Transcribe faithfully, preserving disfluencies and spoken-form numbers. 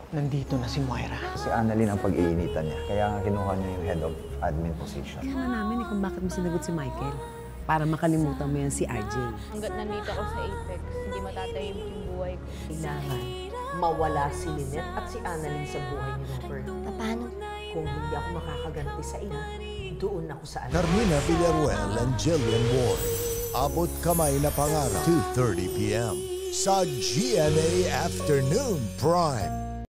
nandito na si Moira. Si Annalyn ang pag-iinitan niya, kaya nga kinuha niya yung head of admin position. Kaya namin eh kung bakit mo sinagot si Michael. Para makalimutan mo yan si R J. Hanggat nandito ako sa Apex, hindi matatahimik yung buhay ko. Kailangan mawala si Lynette at si Annalyn sa buhay ni Robert. Paano? Kung hindi ako makakaganti sa ina, doon ako sa anak. Carmina Villaruel and Jillian Ward. Abot Kamay na Pangarap, two thirty p m sa G M A Afternoon Prime.